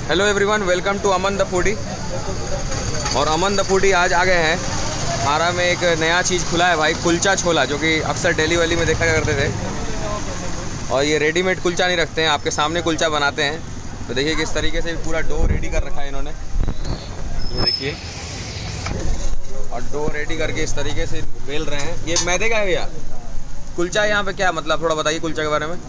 Hello everyone, welcome to Aman the foodie. और Aman the foodie आज आ गए हैं आरा में। एक नया चीज़ खुला है भाई, कुलचा छोला, जो कि अक्सर दिल्ली वैली में देखा करते थे। और ये रेडीमेड कुलचा नहीं रखते हैं, आपके सामने कुलचा बनाते हैं। तो देखिए किस तरीके से पूरा डो रेडी कर रखा है इन्होंने, ये देखिए। और डो रेडी करके इस तरीके से बेल रहे हैं। ये मैदे का है भैया कुलचा? यहाँ पे क्या मतलब, थोड़ा बताइए कुलचा के बारे में।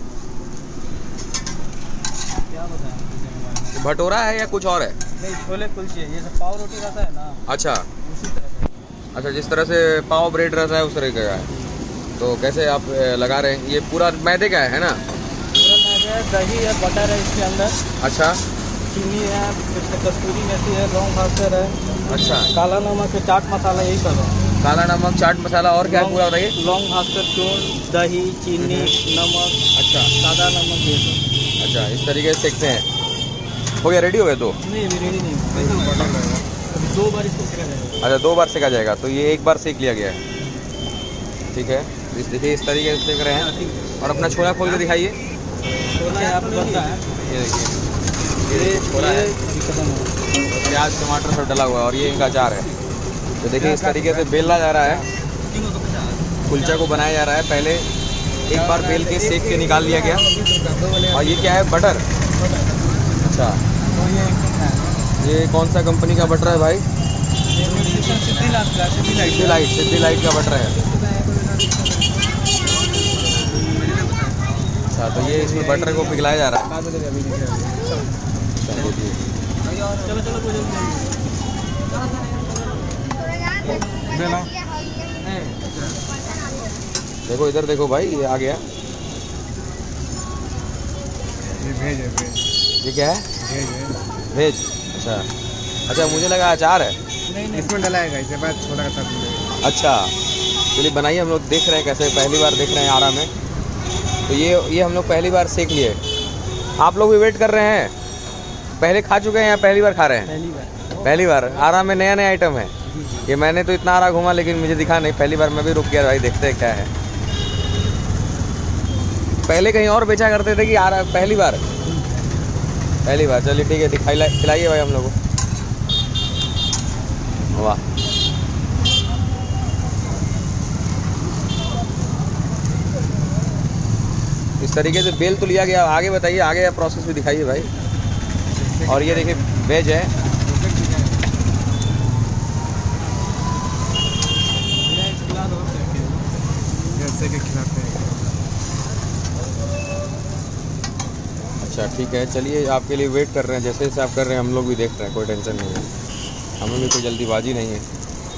भटोरा है या कुछ और है? नहीं, छोले कुलचे, ये सब पाव रोटी रहता है ना। अच्छा उसी तरह से। अच्छा, जिस तरह से पाव ब्रेड रहता है उस तरह का है। तो कैसे आप लगा रहे हैं? ये पूरा मैदे का है ना? पूरा मैदे है, दही है, बटर है इसके अंदर। अच्छा, चीनी है, कस्तूरी मेथी है, लौंग भास्कर है। अच्छा, काला नमक है, चाट मसाला, यही सब है। काला नमक, चाट मसाला, और क्या है पूरा बताइए। लौंग भास्कर, चूर्ण, दही, चीनी, नमक, अच्छा सादा नमक, ये सब। अच्छा, इस तरीके से सेकते हैं। हो गया, रेडी हो गया? दो नहीं, अभी रेडी नहीं है। 2 बार इसको सेका जाएगा। अच्छा, 2 बार सेका जाएगा। तो ये एक बार सेक लिया गया है, ठीक है। इस देखिए इस तरीके से सेक रहे हैं। और अपना छोला खोल के दिखाइए। छोला आप बनता है, ये देखिए, ये छोला है, प्याज टमाटर सब डला हुआ है। और ये इनका अचार है। तो देखिए इस तरीके से बेला जा रहा है, कुलचा को बनाया जा रहा है। पहले एक बार बेल के सेक के निकाल लिया गया। और ये क्या है? बटर। अच्छा, ये कौन सा कंपनी का बटर है भाई? सिद्धि लाइट का बटर है। अच्छा, तो ये इसमें बटर को पिघलाया जा रहा है। देखो इधर देखो भाई, ये आ गया। ये भेज है, भेज। ये क्या है? भेज है। वेज। अच्छा अच्छा, मुझे लगा अचार है। नहीं, इसमें डलाएगा, इसके बाद छोला का साथ मिलेगा। अच्छा, चलिए बनाइए। हम लोग देख रहे हैं कैसे, पहली बार देख रहे हैं आरा में। तो ये हम लोग पहली बार सेक लिए। आप लोग भी वेट कर रहे हैं? पहले खा चुके हैं या पहली बार खा रहे हैं? पहली बार। आरा में नया नया आइटम है ये। मैंने तो इतना आरा घूमा लेकिन मुझे दिखा नहीं। पहली बार मैं भी रुक गया भाई, देखते हैं क्या है। पहले कहीं और बेचा करते थे कि आरा पहली बार? पहली बार। चलिए ठीक है, खिलाइए भाई हम लोग को। वाह, इस तरीके से बेल तो लिया गया। आगे बताइए, आगे का प्रोसेस भी दिखाइए भाई। और ये देखिए वेज है। अच्छा ठीक है, चलिए आपके लिए वेट कर रहे हैं। जैसे जैसे आप कर रहे हैं हम लोग भी देख रहे हैं, कोई टेंशन नहीं है। हमें भी कोई जल्दीबाजी नहीं है।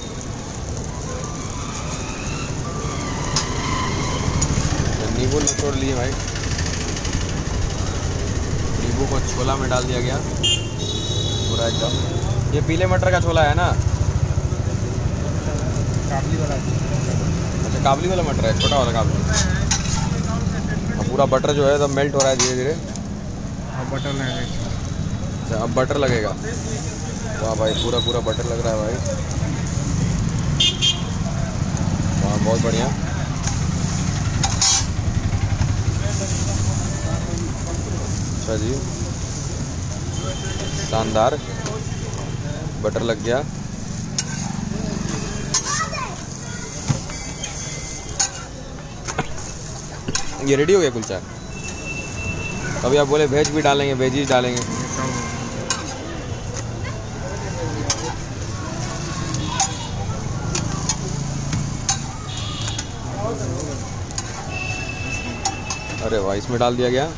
नींबू निचोड़ लिए भाई। नींबू को छोला में डाल दिया गया पूरा एकदम। ये पीले मटर का छोला है ना? काबली वाला। अच्छा, काबली वाला मटर है, छोटा वाला काबली। अब पूरा बटर जो है तो मेल्ट हो रहा है धीरे धीरे। बटर लगेगा। अच्छा, अब बटर लगेगा। वाह भाई, पूरा पूरा बटर लग रहा है भाई। वाह, बहुत बढ़िया। अच्छा जी, शानदार। बटर लग गया। ये रेडी हो गया कुलचा। अभी आप बोले वेज भी डालेंगे, वेजीज डालेंगे। अरे वाह, इसमें डाल दिया गया।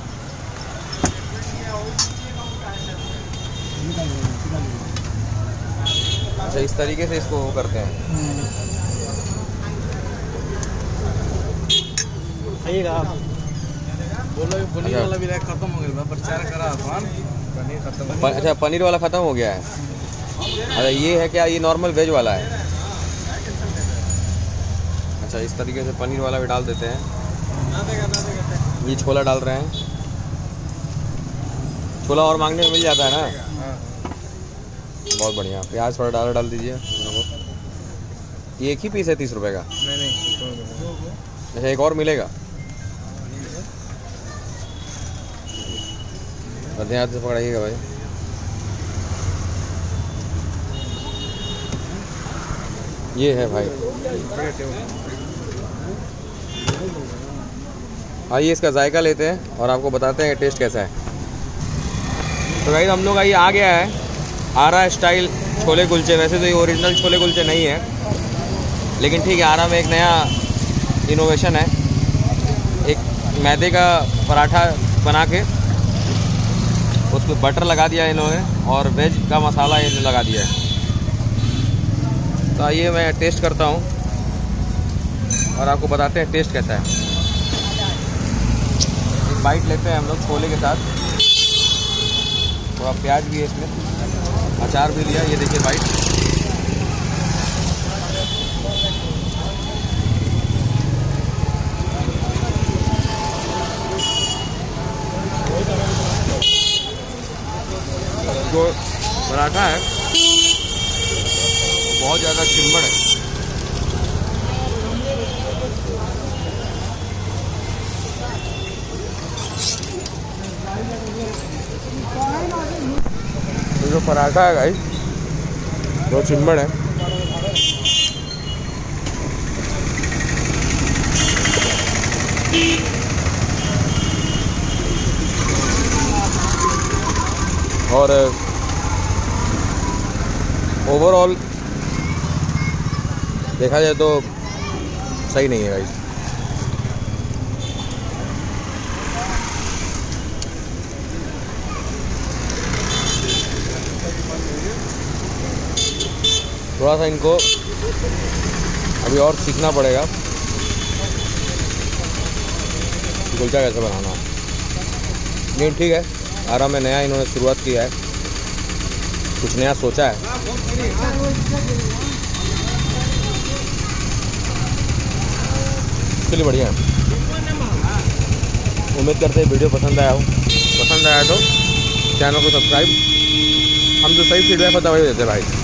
अच्छा, इस तरीके से इसको करते हैं। आइएगा आप। बोलो ये पनीर वाला भी खत्म हो गया, प्रचार करा अपन। पनीर खत्म हो गया। अच्छा, पनीर वाला ख़त्म हो गया है। अच्छा, ये है क्या? ये नॉर्मल वेज वाला है। अच्छा, इस तरीके से पनीर वाला भी डाल देते हैं। ये छोला डाल रहे हैं। छोला और मांगने में मिल जाता है ना? बहुत बढ़िया। प्याज थोड़ा डाल दीजिए। ये एक ही पीस है 30 रुपए का? नहीं, अच्छा, एक और मिलेगा? ध्यान से पकड़ाइएगा भाई। ये है भाई। आइए इसका जायका लेते हैं और आपको बताते हैं कि टेस्ट कैसा है। तो भाई हम लोग आ गया है आरा स्टाइल छोले कुलचे। वैसे तो ये ओरिजिनल छोले कुलचे नहीं है, लेकिन ठीक है, आरा में एक नया इनोवेशन है। एक मैदे का पराठा बना के उस पर बटर लगा दिया इन्होंने और वेज का मसाला इन्होंने लगा दिया है। तो आइए मैं टेस्ट करता हूँ और आपको बताते हैं टेस्ट कैसा है। एक बाइट लेते हैं हम लोग छोले के साथ। थोड़ा प्याज भी है इसमें, अचार भी लिया। ये देखिए बाइट। जो पराठा है बहुत ज़्यादा चिम्बड़ है। तो जो पराठा है गाइस वो चिम्बड़ है। और ओवरऑल देखा जाए तो सही नहीं है गाइस। थोड़ा सा इनको अभी और सीखना पड़ेगा कुलचा कैसे बनाना। लेकिन ठीक है, आरा में नया इन्होंने शुरुआत किया है, कुछ नया सोचा है। चलिए बढ़िया है। उम्मीद करते हैं वीडियो पसंद आया हो। पसंद आया तो चैनल को सब्सक्राइब। हम जो सही फीडबैक होता है वही देते हैं भाई।